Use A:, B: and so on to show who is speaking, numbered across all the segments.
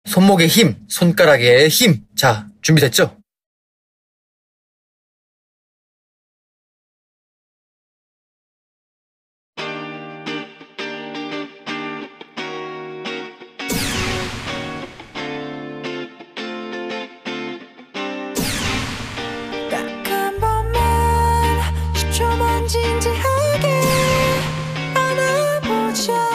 A: 손목의 힘, 손가락의 힘. 자, 준비됐죠?
B: 딱 한 번만 10초만 진지하게 안아보자.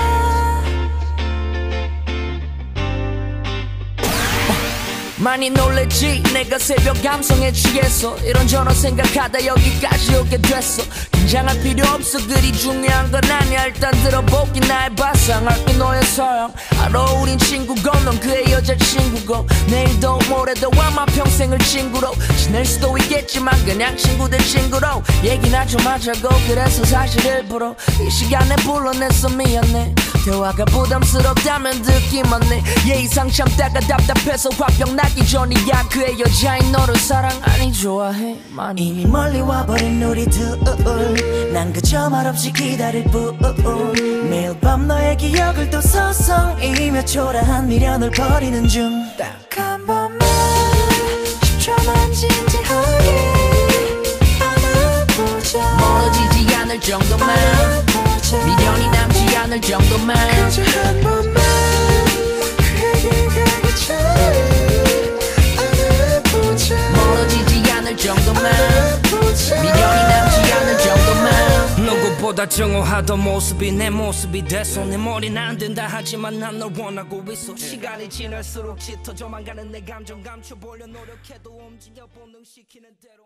B: 많이 놀랬지 내가 새벽 감성에 취해서 이런저런 생각하다 여기까지 오게 됐어. 긴장할 필요 없어 그리 중요한 건 아니야. 일단 들어보기 나의 발상할게 너의 서양. 알아 우린 친구고 넌 그의 여자친구고 내일도 모레도 아마 평생을 친구로 지낼 수도 있겠지만 그냥 친구 대 친구로 얘기나 좀 하자고. 그래서 사실 일부러 이 시간에 불러냈어. 미안해 대화가 부담스럽다면 듣기만 해. 예의상 참다가 답답해서 화병 나기 전이야. 그의 여자인 너를 사랑 아니 좋아해 많이. 이미 멀리 와버린 우리 둘 난 그저 말없이 기다릴 뿐. 매일 밤 너의 기억을 또 서성이며 초라한 미련을 버리는 중. 딱 한 번만 10초만 진지하게 안아보자. 멀어지지 않을 정도만 안아보자. 미련이 남지 않을 정도만 그저 한 번만 그에게 가기 전에 안아보자. 멀어지지 않을 정도만 안아보자. 미련이 남지 않을 정도만.
C: 누구보다 정오하던 모습이 내 모습이 됐어. 내 머리는 안 된다 하지만 난 널 원하고 있어. 시간이 지날수록 짙어져만 가는 내 감정 감춰보려 노력해도 움직여 본능시키는 대로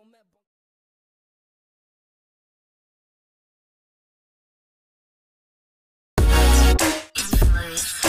C: 매번